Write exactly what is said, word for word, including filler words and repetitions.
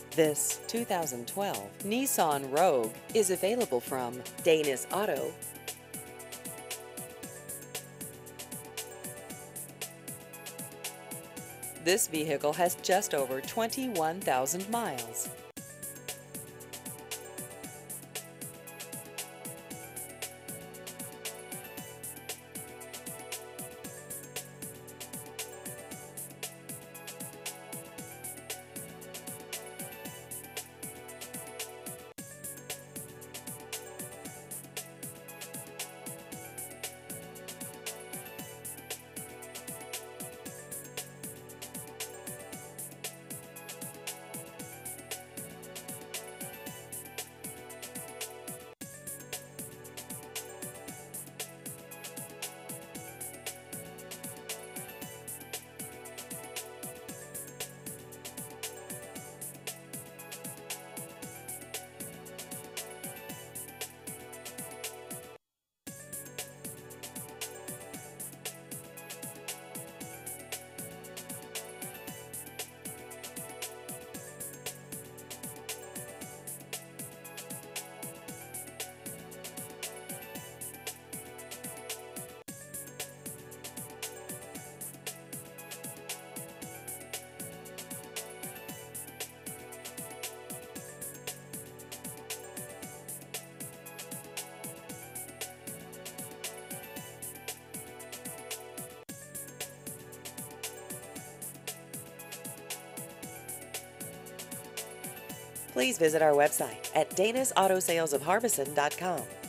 This two thousand twelve Nissan Rogue is available from Danis Auto. This vehicle has just over twenty-one thousand miles. Please visit our website at danis auto sales of harbison dot com.